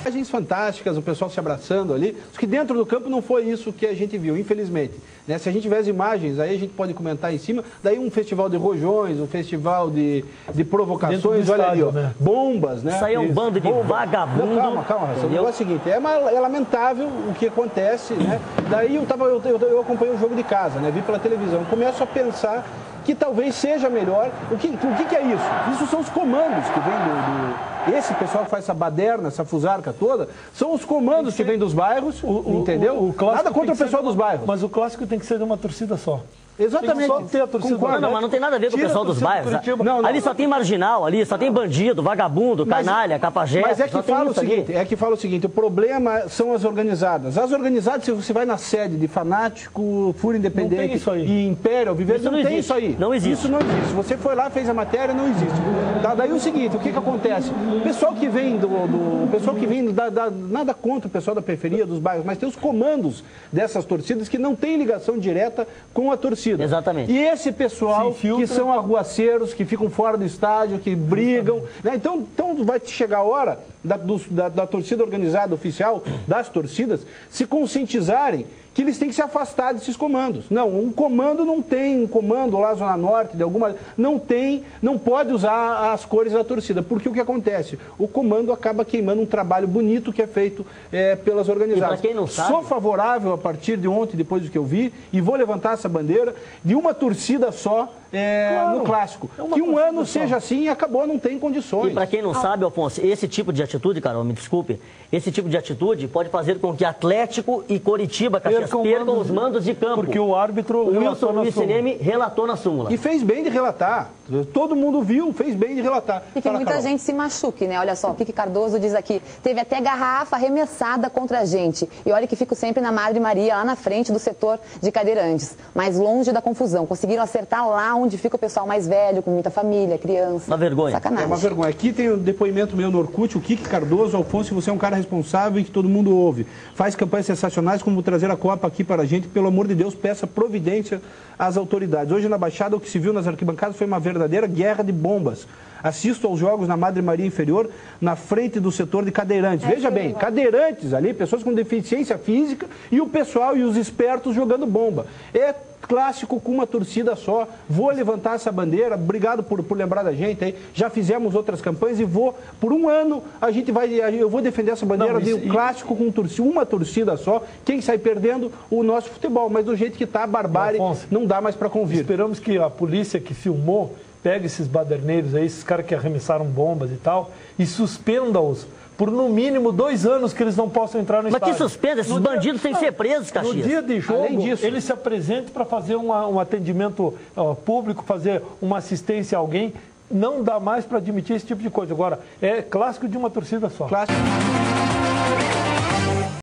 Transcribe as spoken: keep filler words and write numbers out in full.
Imagens fantásticas, o pessoal se abraçando ali, só que dentro do campo não foi isso que a gente viu, infelizmente. Né? Se a gente tiver as imagens, aí a gente pode comentar em cima, daí um festival de rojões, um festival de, de provocações, olha ali, ó, né? Bombas, né? Isso aí é um isso. bando de Bomba. vagabundo. Não, calma, calma, o negócio é o seguinte, é, uma, é lamentável o que acontece, né? Daí eu, tava, eu, eu, eu acompanhei o jogo de casa, né? Vi pela televisão, começo a pensar que talvez seja melhor. O que, o que, que é isso? Isso são os comandos que vêm do... do... Esse pessoal que faz essa baderna, essa fusarca toda, são os comandos que, que vêm dos bairros, o, o, entendeu? O, o nada contra o pessoal dos bairros. Mas o clássico tem que ser de uma torcida só. Exatamente. Só ter a torcida. Concordo, não, não, mas não tem nada a ver com o pessoal dos bairros. Não, não, ali só tem marginal, ali só tem bandido, vagabundo, canalha, capajeste. Mas é que fala o seguinte, é que fala o seguinte, o problema são as organizadas. As organizadas, se você vai na sede de Fanático, Fúria Independente e Império, Viver, não, não tem isso aí. Não existe. Isso não existe. Se você foi lá, fez a matéria, não existe. Tá, daí o seguinte, o que que acontece? O pessoal que vem do, do o pessoal que vem da, da, nada contra o pessoal da periferia, dos bairros, mas tem os comandos dessas torcidas que não têm ligação direta com a torcida. Exatamente. E esse pessoal que são arruaceiros, que ficam fora do estádio, que brigam, né? Então, então vai chegar a hora da, do, da, da torcida organizada oficial, das torcidas, se conscientizarem que eles têm que se afastar desses comandos. Não, um comando não tem, um comando lá, Zona Norte, de alguma... Não tem, não pode usar as cores da torcida, porque o que acontece? O comando acaba queimando um trabalho bonito que é feito é, pelas organizadas. E pra quem não sabe... Sou favorável, a partir de ontem, depois do que eu vi, e vou levantar essa bandeira, de uma torcida só é, claro, no Clássico. É que um ano só. Seja assim e acabou, não tem condições. E para quem não ah. sabe, Alfonso, esse tipo de atitude, Carol, me desculpe, esse tipo de atitude pode fazer com que Atlético e Coritiba, Caxias, percam, percam os mandos de campo. Porque o árbitro o Wilson Luiz Cinemi relatou na súmula. E fez bem de relatar. Todo mundo viu, fez bem de relatar. E que Fala, muita Carol. gente se machuque, né? Olha só, o Kiki Cardoso diz aqui, teve até garrafa arremessada contra a gente. E olha que fico sempre na Madre Maria, lá na frente do setor de cadeirantes, mais longe da confusão. Conseguiram acertar lá onde fica o pessoal mais velho, com muita família, criança. Uma vergonha. Sacanagem. É uma vergonha. Aqui tem o depoimento meu no Orkut, o Kiki Cardoso. Alfonso, você é um cara responsável e que todo mundo ouve. Faz campanhas sensacionais, como trazer a Copa aqui para a gente. Pelo amor de Deus, peça providência às autoridades. Hoje na Baixada, o que se viu nas arquibancadas foi uma verdadeira guerra de bombas. Assisto aos jogos na Madre Maria Inferior, na frente do setor de cadeirantes. É, Veja bem, cadeirantes ali, pessoas com deficiência física e o pessoal e os espertos jogando bomba. É Clássico com uma torcida só. Vou levantar essa bandeira. Obrigado por, por lembrar da gente aí. Já fizemos outras campanhas e vou, por um ano, a gente vai, eu vou defender essa bandeira Não, isso, de um clássico com torcida, uma torcida só. Quem sai perdendo? O nosso futebol. Mas do jeito que está, a barbárie Afonso, não dá mais para convir. Esperamos que a polícia que filmou pegue esses baderneiros aí, esses caras que arremessaram bombas e tal, e suspenda-os por no mínimo dois anos que eles não possam entrar no Mas estádio. Mas que suspenda? Esses no bandidos dia, têm que ser presos, Caxias. No dia de jogo, disso, ele se apresente para fazer uma, um atendimento ó, público, fazer uma assistência a alguém. Não dá mais para admitir esse tipo de coisa. Agora, é clássico de uma torcida só. Clássico.